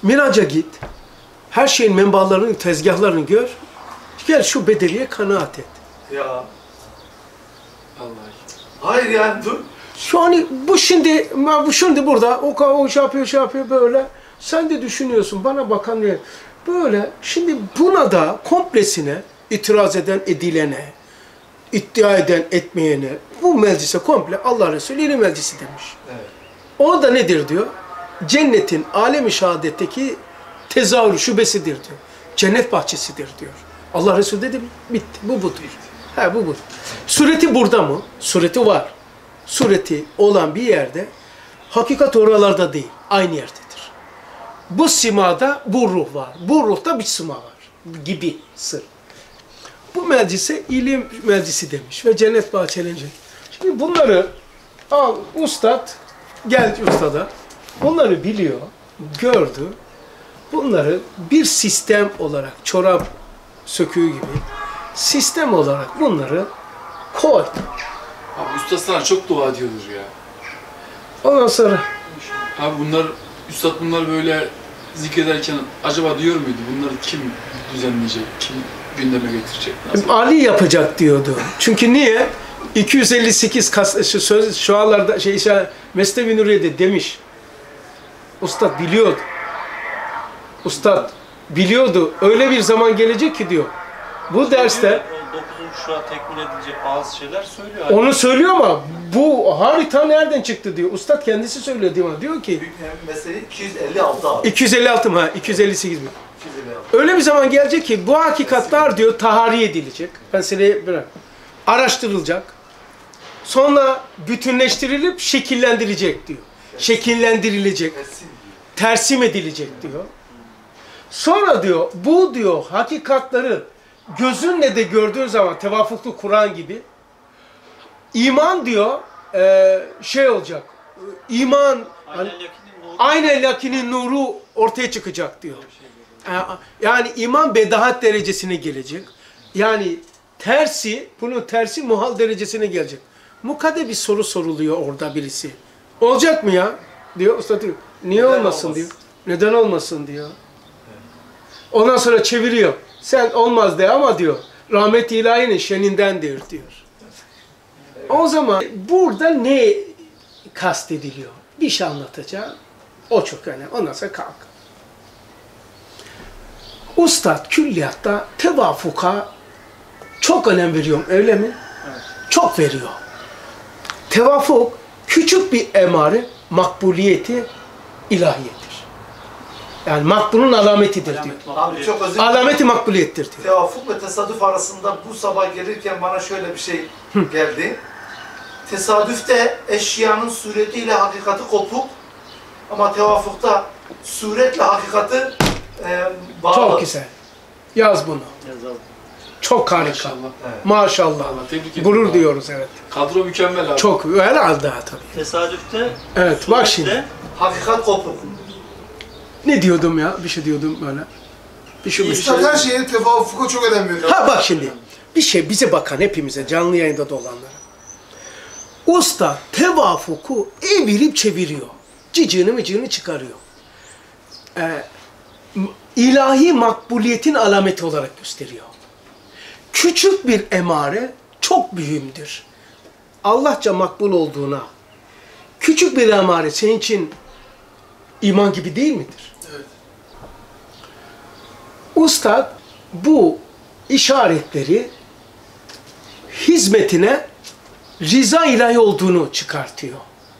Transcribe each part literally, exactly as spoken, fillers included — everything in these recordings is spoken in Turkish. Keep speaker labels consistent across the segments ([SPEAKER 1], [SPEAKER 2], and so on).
[SPEAKER 1] Miraca git. Her şeyin menbalarını, tezgahlarını gör. Gel şu bedeliye kanaat et.
[SPEAKER 2] Ya. Allah. Hayır yani dur.
[SPEAKER 1] Şu an bu şimdi, bu şimdi burada, o, o şey yapıyor, şey yapıyor böyle. Sen de düşünüyorsun, bana bakan ne? Böyle, şimdi buna da komplesine itiraz eden edilene, iddia eden etmeyene, bu meclise komple Allah Resulü yeni meclisi demiş.
[SPEAKER 2] Evet.
[SPEAKER 1] O da nedir diyor? Cennetin alem-i şehadetteki tezahürü şubesidir diyor. Cennet bahçesidir diyor. Allah Resulü dedi, bitti, bu budur. He, bu budur. Sureti burada mı? Sureti var. Sureti olan bir yerde, hakikat oralarda değil, aynı yerdedir. Bu simada bu ruh var. Bu ruhta bir sima var. Gibi sır. Bu meclise ilim meclisi demiş ve cennet bahçelenecek. Şimdi bunları al, ustad, gel ustada. Bunları biliyor, gördü. Bunları bir sistem olarak, çorap söküğü gibi sistem olarak bunları koy.
[SPEAKER 3] Abi usta sana çok dua ediyordur ya.
[SPEAKER 1] Ondan sonra
[SPEAKER 3] Abi bunlar, üstad bunlar böyle zikrederken acaba diyor muydu? Bunları kim düzenleyecek, kim gündeme getirecek? Nasıl?
[SPEAKER 1] Ali yapacak diyordu. Çünkü niye? iki yüz elli sekiz kas, şu söz şualarda şey, şey Mesnevi Nuriye'de demiş. Ustad biliyordu. Ustad biliyordu. Öyle bir zaman gelecek ki diyor. Bu derste
[SPEAKER 4] dokuzuncu şura tekmil edilecek bazı şeyler söylüyor.
[SPEAKER 1] onu söylüyor ama bu harita nereden çıktı diyor. Ustad kendisi söylüyor diyor. Diyor ki
[SPEAKER 2] Mesela iki yüz elli altı abi.
[SPEAKER 1] iki yüz elli altı mı? Ha, iki yüz elli sekiz mi?
[SPEAKER 2] iki yüz elli altı.
[SPEAKER 1] Öyle bir zaman gelecek ki bu hakikatlar diyor tahari edilecek. Meseleyi bırak. Araştırılacak. Sonra bütünleştirilip şekillendirilecek diyor. Şekillendirilecek. Tersim edilecek diyor. Sonra diyor bu diyor hakikatları gözünle de gördüğün zaman tevafuklu Kur'an gibi iman diyor e, şey olacak. İman hani, aynen lakinin nuru ortaya çıkacak diyor. Yani iman bedahat derecesine gelecek. Yani tersi, bunun tersi muhal derecesine gelecek. Mukadde bir soru soruluyor orada birisi. Olacak mı ya? Diyor usta diyor. Niye
[SPEAKER 2] Neden
[SPEAKER 1] olmasın
[SPEAKER 2] olmaz?
[SPEAKER 1] diyor. Neden olmasın diyor. Ondan sonra çeviriyor. Sen olmaz de ama diyor. Rahmet-i ilahinin şenindendir diyor. O zaman burada ne kastediliyor? Bir şey anlatacağım. O çok önemli. Ondan sonra kalk. Ustad külliyatta tevafuka çok önem veriyorum. Öyle mi?
[SPEAKER 4] Evet.
[SPEAKER 1] Çok veriyor. Tevafuk küçük bir emare makbuliyeti ilahiyettir. Yani makbulun alametidir diyor.
[SPEAKER 2] Abi çok özür dilerim.
[SPEAKER 1] Alameti makbuliyettir diyor.
[SPEAKER 2] Tevafuk ve tesadüf arasında bu sabah gelirken bana şöyle bir şey geldi. Tesadüfte eşyanın suretiyle hakikati kopuk ama tevafukta suretle hakikati e, bağlı.
[SPEAKER 1] Çok güzel. Yaz bunu.
[SPEAKER 4] Yazalım.
[SPEAKER 1] Çok harika.
[SPEAKER 3] Maşallah.
[SPEAKER 2] Evet.
[SPEAKER 1] Maşallah.
[SPEAKER 3] Allah, tebrik ederim
[SPEAKER 1] Gurur
[SPEAKER 3] abi.
[SPEAKER 1] diyoruz evet.
[SPEAKER 3] Kadro mükemmel abi.
[SPEAKER 1] Çok öyle al daha tabii.
[SPEAKER 4] Tesadüfte
[SPEAKER 1] Evet bak şimdi.
[SPEAKER 2] Hakikat kopuk.
[SPEAKER 1] Ne diyordum ya? Bir şey diyordum böyle. Bir şey bir şey.
[SPEAKER 5] Üstad her şeye tevafuka çok önem veriyor.
[SPEAKER 1] Ha bak şimdi. Bir şey bize bakan hepimize canlı yayında da olanlara. Usta tevafuku evirip çeviriyor. Cicini micini çıkarıyor. Ee, ilahi makbuliyetin alameti olarak gösteriyor. Küçük bir emare çok mühimdir. Allahça makbul olduğuna, küçük bir emare senin için iman gibi değil midir?
[SPEAKER 5] Evet.
[SPEAKER 1] Ustad bu işaretleri hizmetine rıza ilahi olduğunu çıkartıyor.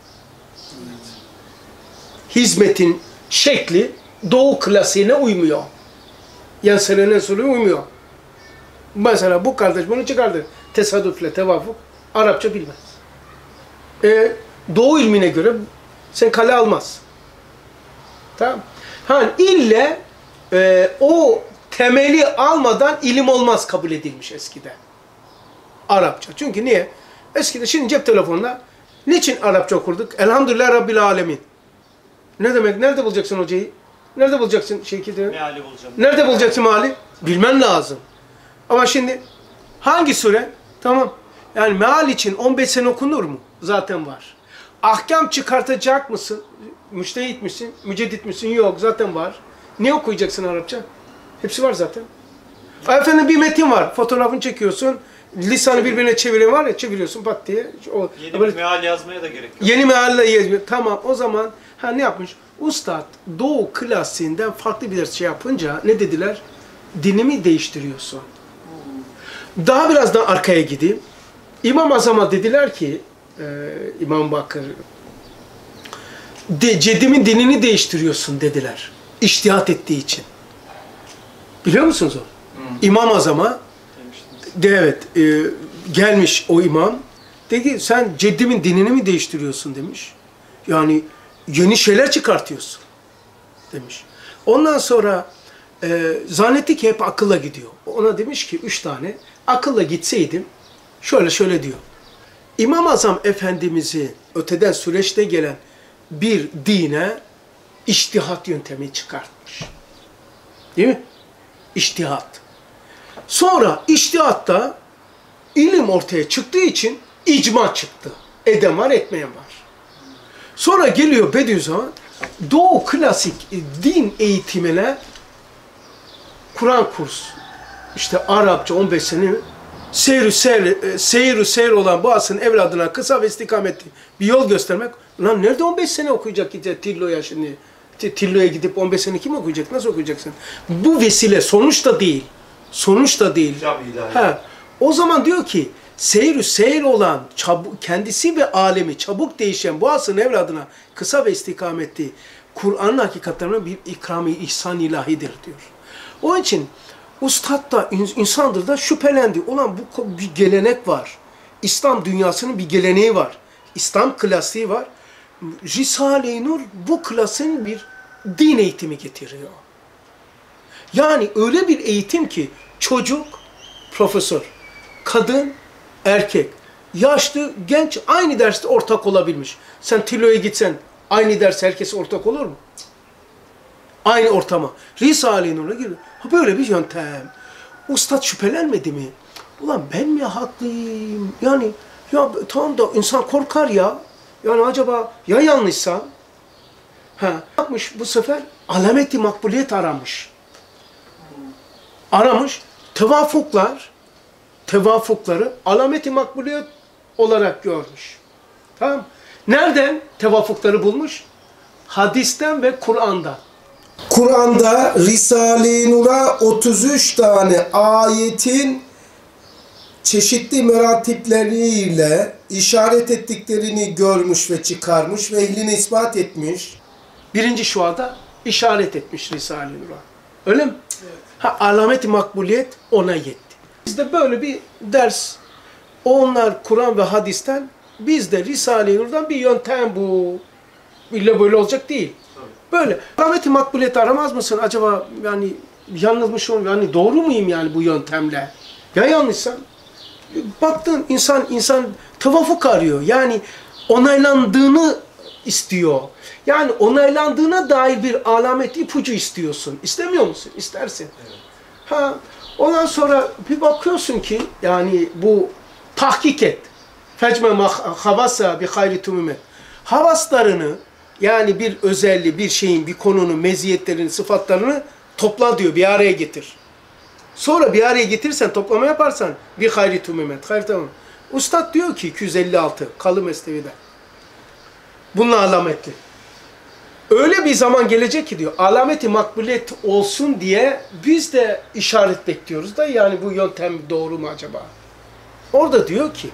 [SPEAKER 1] Hizmetin şekli doğu klasiğine uymuyor. Yani senenin usulü uymuyor. Mesela bu kardeş bunu çıkardı. Tesadüfle tevafuk Arapça bilmez. E, doğu ilmine göre sen kale almaz. Tamam. Ha ille e, o temeli almadan ilim olmaz kabul edilmiş eskiden. Arapça. Çünkü niye? Eskiden şimdi cep telefonuna niçin Arapça okurduk? Elhamdülillah Rabbil Alemin. Ne demek? Nerede bulacaksın hocayı? Nerede bulacaksın şeyki?
[SPEAKER 4] meali bulacağım.
[SPEAKER 1] Nerede bulacaksın meali? Bilmen lazım. Ama şimdi hangi sure? Tamam. Yani meal için on beş sene okunur mu? Zaten var. Ahkam çıkartacak mısın? Müştehit misin? Müceddit misin? Yok, zaten var. Ne okuyacaksın Arapça? Hepsi var zaten. Efendim bir metin var. Fotoğrafını çekiyorsun. Lisanı birbirine çeviriyor var ya, çeviriyorsun pat diye. O,
[SPEAKER 4] Yeni
[SPEAKER 1] böyle,
[SPEAKER 4] bir meal yazmaya da gerek yok.
[SPEAKER 1] yeni mealle yazmıyor. Tamam, o zaman ha ne yapmış? Ustad Doğu klasiğinden farklı bir ders şey yapınca ne dediler? Dinimi değiştiriyorsun. Daha birazdan arkaya gideyim. İmam Azam'a dediler ki, e, İmam Bakır, de, Ceddimin dinini değiştiriyorsun dediler. İçtihat ettiği için. Biliyor musunuz o? Hmm. İmam Azam'a de, evet, e, gelmiş o imam. Dedi ki sen Ceddimin dinini mi değiştiriyorsun demiş. Yani yeni şeyler çıkartıyorsun demiş. Ondan sonra e, zannetti ki hep akılla gidiyor. Ona demiş ki üç tane akılla gitseydim şöyle şöyle diyor. İmam-ı Azam Efendimiz'i öteden süreçte gelen bir dine içtihat yöntemi çıkartmış. Değil mi? İçtihat. Sonra içtihatta ilim ortaya çıktığı için icma çıktı. Eden var, etmeyen var. Sonra geliyor Bediüzzaman, Doğu klasik din eğitimine Kur'an kurs, işte Arapça on beş sene, seyir seyir, seyir seyir olan bu asrın evladına kısa ve istikametli bir yol göstermek. Lan nerede on beş sene okuyacak gidecek Tillo'ya şimdi? Tillo'ya gidip on beş sene kim okuyacak? Nasıl okuyacaksın? Bu vesile sonuç da değil. Sonuç da değil. Ha, o zaman diyor ki seyir seyir olan, çabuk, kendisi ve alemi çabuk değişen bu asrın evladına kısa ve istikametli Kur'an'ın hakikatlerine bir ikram-ı ihsan ilahidir diyor. Onun için ustad da insandır da şüphelendi. Ulan bu bir gelenek var. İslam dünyasının bir geleneği var. İslam klasiği var. Risale-i Nur bu klasın bir din eğitimi getiriyor. Yani öyle bir eğitim ki çocuk, profesör, kadın, erkek, yaşlı, genç aynı derste ortak olabilmiş. Sen Tillo'ya gitsen aynı ders herkes ortak olur mu? Aynı ortama. Risale-i Nur'a giriyor. Böyle bir yöntem. Ustad şüphelenmedi mi? Ulan ben mi haklıyım? Yani ya tamam da insan korkar ya. Yani acaba ya yanlışsam? Ha, yapmış bu sefer alameti makbuliyet aramış. Aramış. Tevafuklar, tevafukları alameti makbuliyet olarak görmüş. Tamam. Nereden tevafukları bulmuş? Hadisten ve Kur'an'dan. Kur'an'da Risale-i Nur'a otuz üç tane ayetin çeşitli meratipleriyle işaret ettiklerini görmüş ve çıkarmış ve ehlini ispat etmiş. Birinci şuada işaret etmiş Risale-i Nur'a. Öyle mi? Evet. Ha, alamet-i makbuliyet ona yetti. Bizde böyle bir ders, onlar Kur'an ve hadisten, bizde Risale-i Nur'dan bir yöntem bu. İlla böyle olacak değil. Böyle. Alamet-i makbuliyeti aramaz mısın? Acaba yani yanılmış olmuyor. Yani doğru muyum yani bu yöntemle? Ya yanlışsam? Baktın insan insan tevafuk arıyor. Yani onaylandığını istiyor. Yani onaylandığına dair bir alamet ipucu istiyorsun. İstemiyor musun? İstersin. Evet. Ha, ondan sonra bir bakıyorsun ki yani bu tahkik et. Fecme havasa bi hayri tumumet. Havaslarını yani bir özelliği, bir şeyin, bir konunun meziyetlerini, sıfatlarını topla diyor, bir araya getir. Sonra bir araya getirirsen, toplama yaparsan bir hayri tumumet. Hayır tamam. Ustad diyor ki iki yüz elli altı Kalı Mesnevi'de. Bununla alametli. Öyle bir zaman gelecek ki diyor, alameti makbuliyet olsun diye biz de işaret bekliyoruz da yani bu yöntem doğru mu acaba? Orada diyor ki,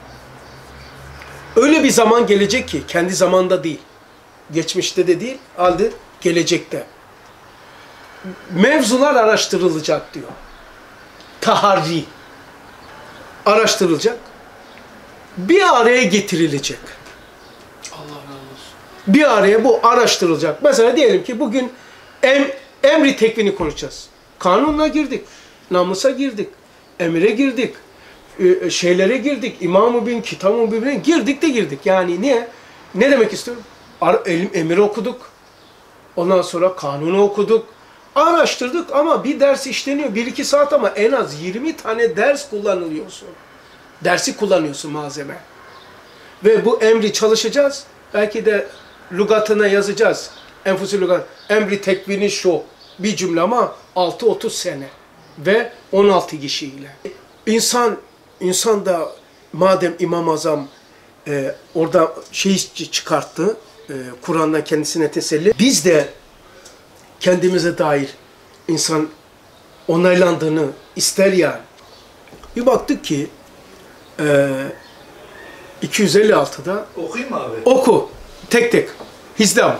[SPEAKER 1] öyle bir zaman gelecek ki, kendi zamanda değil, geçmişte de değil, halde gelecekte. Mevzular araştırılacak diyor. Taharri. Araştırılacak. Bir araya getirilecek.
[SPEAKER 3] Allah razı olsun.
[SPEAKER 1] Bir araya bu araştırılacak. Mesela diyelim ki bugün em, emri tekvini konuşacağız. Kanunla girdik. Namusa girdik. Emire girdik. E, şeylere girdik. İmam-ı Bin, Kitab-ı Bin'e girdik de girdik. Yani niye? Ne demek istiyorum? Emiri okuduk. Ondan sonra kanunu okuduk. Araştırdık ama bir ders işleniyor. Bir iki saat ama en az yirmi tane ders kullanılıyorsun. Dersi kullanıyorsun malzeme. Ve bu emri çalışacağız. Belki de lügatına yazacağız. Enfusi lügat. Emri tekvini şu. Bir cümle ama altı otuz sene. Ve on altı kişiyle. İnsan, insan da madem İmam-ı Azam e, orada şey çıkarttı, e, Kur'an'dan kendisine teselli. Biz de kendimize dair insan onaylandığını ister yani. Bir baktık ki e, iki yüz elli altıda
[SPEAKER 2] Okuyayım mı abi?
[SPEAKER 1] oku tek tek hizle ama.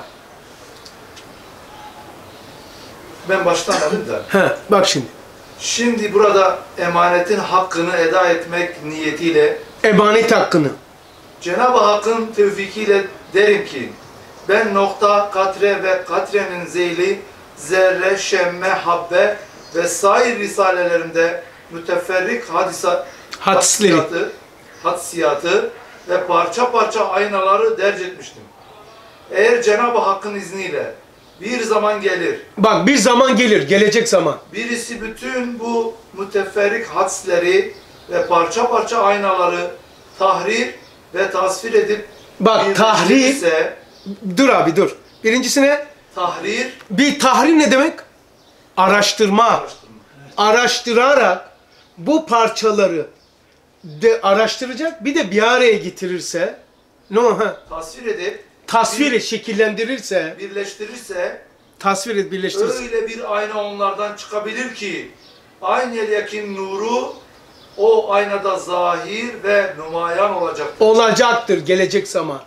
[SPEAKER 2] Ben baştan alayım da.
[SPEAKER 1] He, bak şimdi.
[SPEAKER 2] Şimdi burada emanetin hakkını eda etmek niyetiyle
[SPEAKER 1] Emanet hakkını.
[SPEAKER 2] Cenab-ı Hakk'ın tevfikiyle derim ki ben nokta, katre ve katrenin zeyli, zerre, şemme, habbe ve sair risalelerimde müteferrik hadisa,
[SPEAKER 1] Hadisleri.
[SPEAKER 2] hadisiyatı, hadisiyatı ve parça parça aynaları derc etmiştim. Eğer Cenab-ı Hakk'ın izniyle bir zaman gelir,
[SPEAKER 1] Bak bir zaman gelir, gelecek zaman.
[SPEAKER 2] birisi bütün bu müteferrik hadisleri ve parça parça aynaları tahrir ve tasvir edip
[SPEAKER 1] Bak tahrir,
[SPEAKER 2] birleştirirse,
[SPEAKER 1] dur abi dur. Birincisine
[SPEAKER 2] tahrir,
[SPEAKER 1] bir tahrir ne demek? Araştırma.
[SPEAKER 2] araştırma.
[SPEAKER 1] Araştırarak bu parçaları de araştıracak, bir de bir araya getirirse, ne o ha?
[SPEAKER 2] tasvir edip
[SPEAKER 1] Tasvir
[SPEAKER 2] bir-
[SPEAKER 1] et, şekillendirirse,
[SPEAKER 2] birleştirirse
[SPEAKER 1] tasvir et, birleştirirse.
[SPEAKER 2] öyle bir ayna onlardan çıkabilir ki aynel yakin nuru o aynada zahir ve numayan olacaktır.
[SPEAKER 1] Olacaktır gelecek zaman.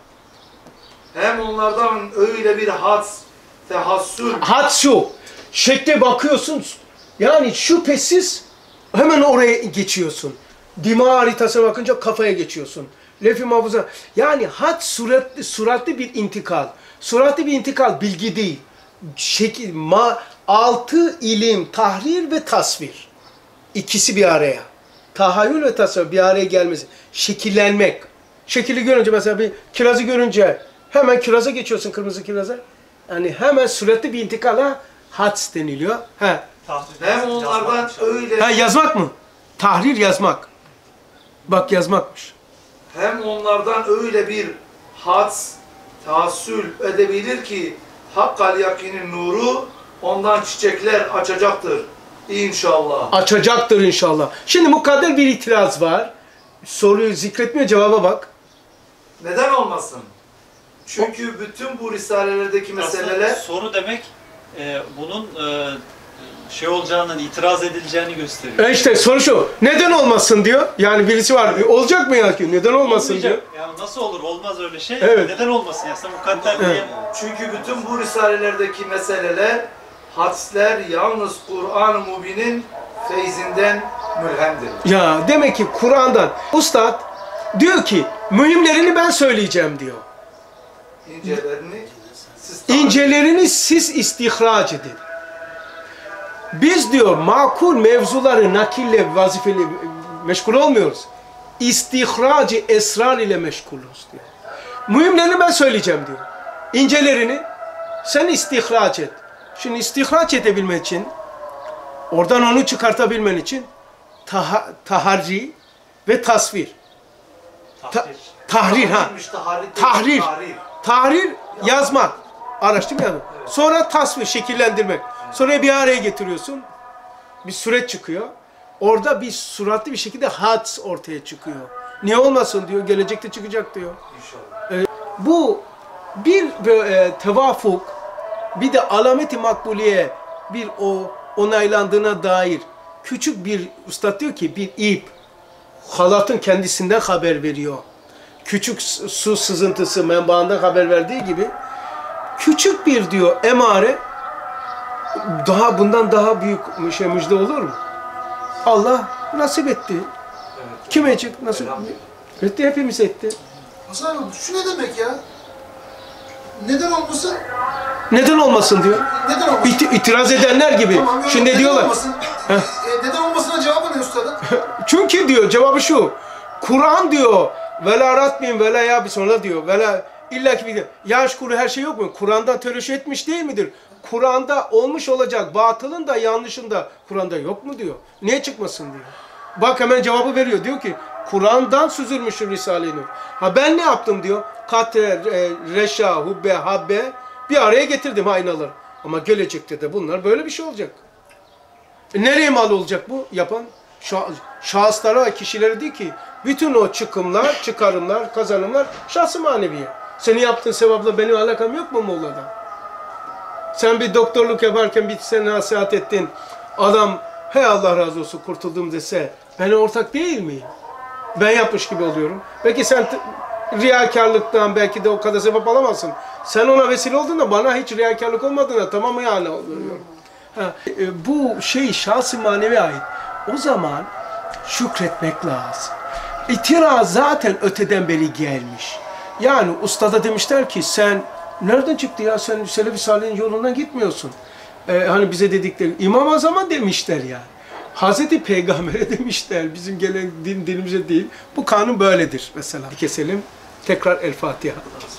[SPEAKER 2] Hem onlardan öyle bir has, tehassül,
[SPEAKER 1] Had şu, şekle bakıyorsun, yani şüphesiz hemen oraya geçiyorsun. Dima haritasına bakınca kafaya geçiyorsun. Lef-i mahfuza, yani had suratlı, suratlı bir intikal. Suratlı bir intikal bilgi değil. Şekil, ma, altı ilim, tahrir ve tasvir. İkisi bir araya. Tahayyül ve tasavvur bir araya gelmesi. Şekillenmek. Şekili görünce mesela bir kirazı görünce hemen kiraza geçiyorsun, kırmızı kiraza. Yani hemen süratli bir intikala hads deniliyor. Ha.
[SPEAKER 2] hem onlardan öyle
[SPEAKER 1] Ha yazmak mı? Tahrir yazmak. Bak yazmakmış.
[SPEAKER 2] hem onlardan öyle bir has, tahassül edebilir ki hakkal yakinin nuru ondan çiçekler açacaktır inşallah.
[SPEAKER 1] Açacaktır inşallah. Şimdi mukadder bir itiraz var. Soruyu zikretmiyor, cevaba bak.
[SPEAKER 2] Neden olmasın? Çünkü bütün bu risalelerdeki meseleler
[SPEAKER 4] Aslında soru demek e, bunun e, şey olacağının, itiraz edileceğini gösteriyor.
[SPEAKER 1] E işte soru şu. Neden olmasın diyor. Yani birisi var. Olacak mı ya ki? Neden olmasın diyor.
[SPEAKER 4] Olmayacak. Yani nasıl olur? Olmaz öyle şey.
[SPEAKER 1] Evet.
[SPEAKER 4] Neden olmasın? Ya sen mukadder
[SPEAKER 1] Evet.
[SPEAKER 4] diye.
[SPEAKER 2] çünkü bütün bu risalelerdeki meseleler hadisler yalnız Kur'an-ı Mubin'in feyzinden mülhemdir.
[SPEAKER 1] Ya demek ki Kur'an'dan Ustad diyor ki mühimlerini ben söyleyeceğim diyor.
[SPEAKER 2] İncelerini siz tahmin-
[SPEAKER 1] İncelerini siz istihraç edin. Biz diyor makul mevzuları nakille vazifeli meşgul olmuyoruz. İstihracı esrar ile meşgulüz diyor. Mühimlerini ben söyleyeceğim diyor. İncelerini sen istihraç et. Şimdi istihraç edebilmek için, oradan onu çıkartabilmen için taha, taharri ve tasvir. Ta-
[SPEAKER 4] Tahrir.
[SPEAKER 1] tahrir ha.
[SPEAKER 2] Tahrirmiş, tahrir değil,
[SPEAKER 1] Tahrir.
[SPEAKER 2] tahrir.
[SPEAKER 1] Tahrir yazmak. Araştırma yani. Sonra tasvir, şekillendirmek. Sonra bir araya getiriyorsun. Bir süreç çıkıyor. Orada bir suratlı bir şekilde hadis ortaya çıkıyor. Niye olmasın diyor. Gelecekte çıkacak diyor.
[SPEAKER 2] İnşallah.
[SPEAKER 1] Bu bir e, tevafuk, bir de alameti makbuliye bir o onaylandığına dair küçük bir ustad diyor ki bir ip halatın kendisinden haber veriyor. Küçük su sızıntısı menbaından haber verdiği gibi küçük bir diyor emare daha bundan daha büyük şey müjde olur mu? Allah nasip etti. Kime çık nasip etti? Hepimiz etti.
[SPEAKER 5] Hasan abi şu ne demek ya? Neden olmasın?
[SPEAKER 1] Neden olmasın diyor.
[SPEAKER 5] Neden olmasın?
[SPEAKER 1] İti- itiraz edenler gibi.
[SPEAKER 5] Tamam, yok,
[SPEAKER 1] Şimdi
[SPEAKER 5] neden
[SPEAKER 1] diyorlar.
[SPEAKER 5] Olmasın? E, neden olmasına cevabı ne üstadın?
[SPEAKER 1] Çünkü diyor cevabı şu. Kur'an diyor vela ratmin vela ya bir sonra diyor. Vela illa ki bir yaş kuru her şey yok mu? Kur'an'dan tereşüh etmiş değil midir? Kur'an'da olmuş olacak batılın da yanlışın da Kur'an'da yok mu diyor. Niye çıkmasın diyor. Bak hemen cevabı veriyor. Diyor ki Kur'an'dan süzülmüştür Risale-i Nur. Ha ben ne yaptım diyor. Katre, e, reşa, hubbe, habbe bir araya getirdim aynaları. Ama gelecekte de bunlar böyle bir şey olacak. E nereye mal olacak bu yapan? Şah, şahıslara, kişilere değil ki. Bütün o çıkımlar, çıkarımlar, kazanımlar şahsı maneviye. Senin yaptığın sevapla benim alakam yok mu Molla'da? Sen bir doktorluk yaparken bir sene nasihat ettin. Adam hey Allah razı olsun kurtuldum dese ben ortak değil miyim? Ben yapmış gibi oluyorum. Belki sen riyakarlıktan belki de o kadar sevap alamazsın. Sen ona vesile oldun da bana hiç riyakarlık olmadığına tamam yani oluyorum. Ha, e, bu şey şahs-ı manevi ait. O zaman şükretmek lazım. İtiraz zaten öteden beri gelmiş. Yani ustada demişler ki sen nereden çıktı ya sen Selefi Salih'in yolundan gitmiyorsun. Ee, hani bize dedikleri İmam Azam'a demişler yani. Hazreti Peygamber'e demişler. Bizim gelen din dilimize değil. Bu kanun böyledir mesela. Keselim. Tekrar El Fatiha.